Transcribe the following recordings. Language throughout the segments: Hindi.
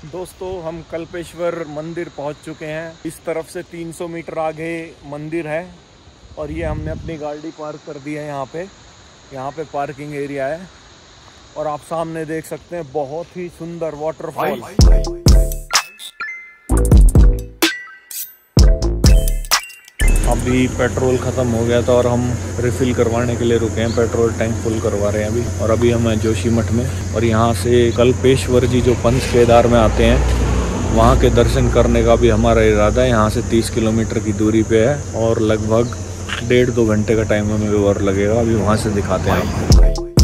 दोस्तों हम कल्पेश्वर मंदिर पहुंच चुके हैं। इस तरफ से 300 मीटर आगे मंदिर है और ये हमने अपनी गाड़ी पार्क कर दी है। यहाँ पे पार्किंग एरिया है और आप सामने देख सकते हैं बहुत ही सुंदर वाटरफॉल। अभी पेट्रोल ख़त्म हो गया था और हम रिफ़िल करवाने के लिए रुके हैं। पेट्रोल टैंक फुल करवा रहे हैं अभी। और अभी हम हैं जोशीमठ में और यहाँ से कल्पेश्वर जी जो पंच केदार में आते हैं वहाँ के दर्शन करने का भी हमारा इरादा है। यहाँ से 30 किलोमीटर की दूरी पे है और लगभग 1.5-2 घंटे का टाइम हमें और लगेगा। अभी वहाँ से दिखाते हैं आपको।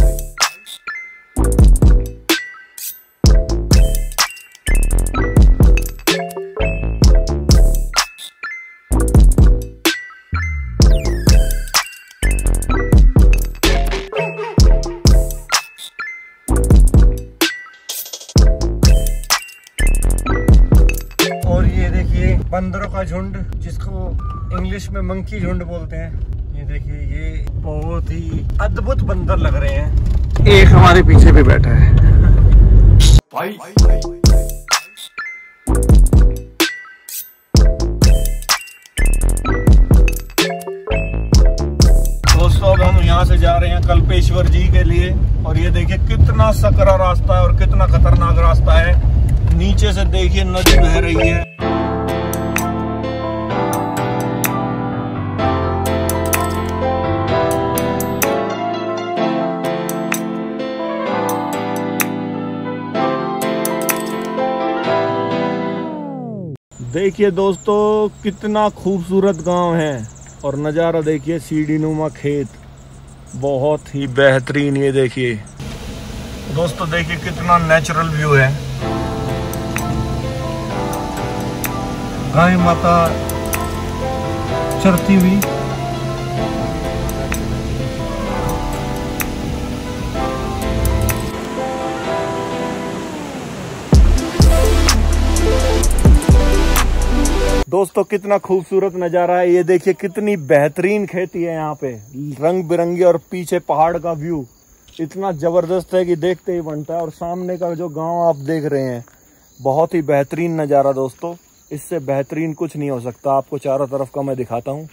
बंदरों का झुंड, जिसको इंग्लिश में मंकी झुंड बोलते हैं। ये देखिए, ये बहुत ही अद्भुत बंदर लग रहे हैं। एक हमारे पीछे भी बैठा है भाई। दोस्तों अब हम यहाँ से जा रहे हैं कल्पेश्वर जी के लिए और ये देखिए कितना सकरा रास्ता है और कितना खतरनाक रास्ता है। नीचे से देखिए नदी बह रही है। देखिए दोस्तों कितना खूबसूरत गांव है और नज़ारा देखिए, सीढ़ी नुमा खेत, बहुत ही बेहतरीन। ये देखिए दोस्तों, देखिए कितना नेचुरल व्यू है। गाय माता चरती हुई। दोस्तों कितना खूबसूरत नज़ारा है। ये देखिए कितनी बेहतरीन खेती है यहाँ पे, रंग बिरंगी, और पीछे पहाड़ का व्यू इतना ज़बरदस्त है कि देखते ही बनता है। और सामने का जो गांव आप देख रहे हैं, बहुत ही बेहतरीन नज़ारा दोस्तों, इससे बेहतरीन कुछ नहीं हो सकता। आपको चारों तरफ का मैं दिखाता हूँ।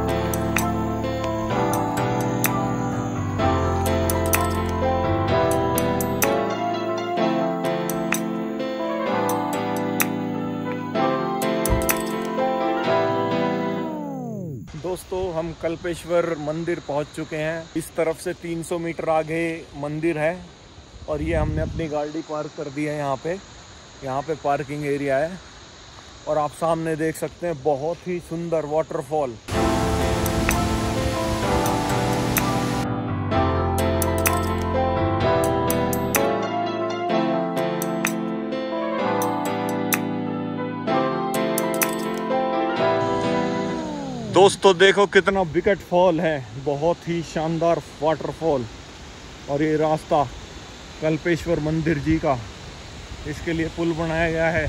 दोस्तों हम कल्पेश्वर मंदिर पहुंच चुके हैं। इस तरफ से 300 मीटर आगे मंदिर है और ये हमने अपनी गाड़ी पार्क कर दी है। यहाँ पे पार्किंग एरिया है और आप सामने देख सकते हैं बहुत ही सुंदर वाटरफॉल। दोस्तों देखो कितना विकट फॉल है, बहुत ही शानदार वाटरफॉल। और ये रास्ता कल्पेश्वर मंदिर जी का, इसके लिए पुल बनाया गया है।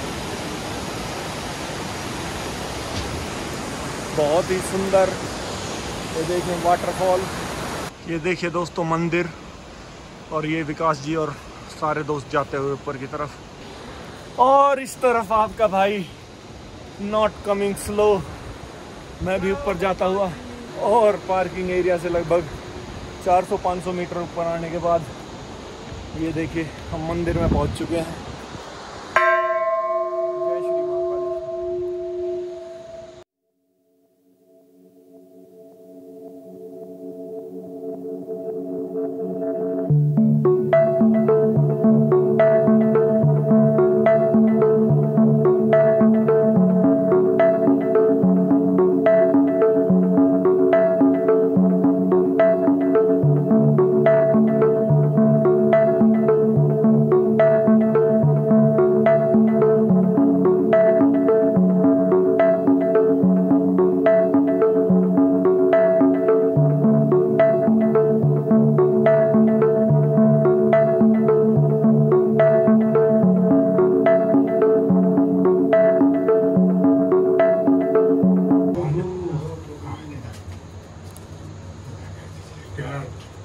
बहुत ही सुंदर। ये देखिए वाटरफॉल, ये देखिए दोस्तों मंदिर, और ये विकास जी और सारे दोस्त जाते हुए ऊपर की तरफ। और इस तरफ आपका भाई नॉट कमिंग स्लो, मैं भी ऊपर जाता हुआ। और पार्किंग एरिया से लगभग 400-500 मीटर ऊपर आने के बाद ये देखिए हम मंदिर में पहुंच चुके हैं। जय श्री महाकाल।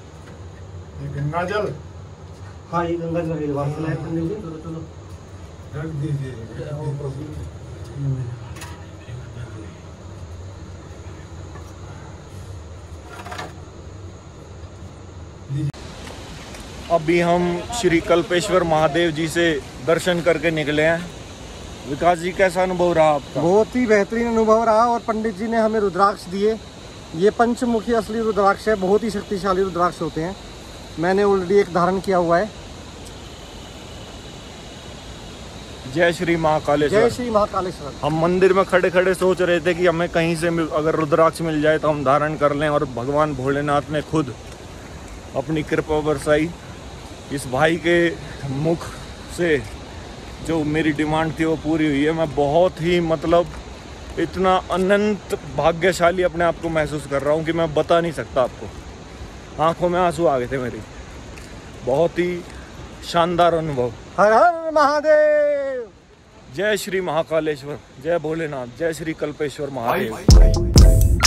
गंगा जल। हाँ ये गंगा जल है। चलो चलो अभी हम श्री कल्पेश्वर महादेव जी से दर्शन करके निकले हैं। विकास जी, कैसा अनुभव रहा आपका? बहुत ही बेहतरीन अनुभव रहा और पंडित जी ने हमें रुद्राक्ष दिए। ये पंचमुखी असली रुद्राक्ष है, बहुत ही शक्तिशाली रुद्राक्ष होते हैं। मैंने ऑलरेडी एक धारण किया हुआ है। जय श्री महाकालेश्वर। जय श्री महाकालेश्वर। हम मंदिर में खड़े खड़े सोच रहे थे कि हमें कहीं से अगर रुद्राक्ष मिल जाए तो हम धारण कर लें, और भगवान भोलेनाथ ने खुद अपनी कृपा बरसाई। इस भाई के मुख से जो मेरी डिमांड थी वो पूरी हुई है। मैं बहुत ही इतना अनंत भाग्यशाली अपने आप को महसूस कर रहा हूँ कि मैं बता नहीं सकता आपको। आंखों में आंसू आ गए थे मेरी। बहुत ही शानदार अनुभव। हर हर महादेव। जय श्री महाकालेश्वर, जय भोलेनाथ, जय श्री कल्पेश्वर महादेव।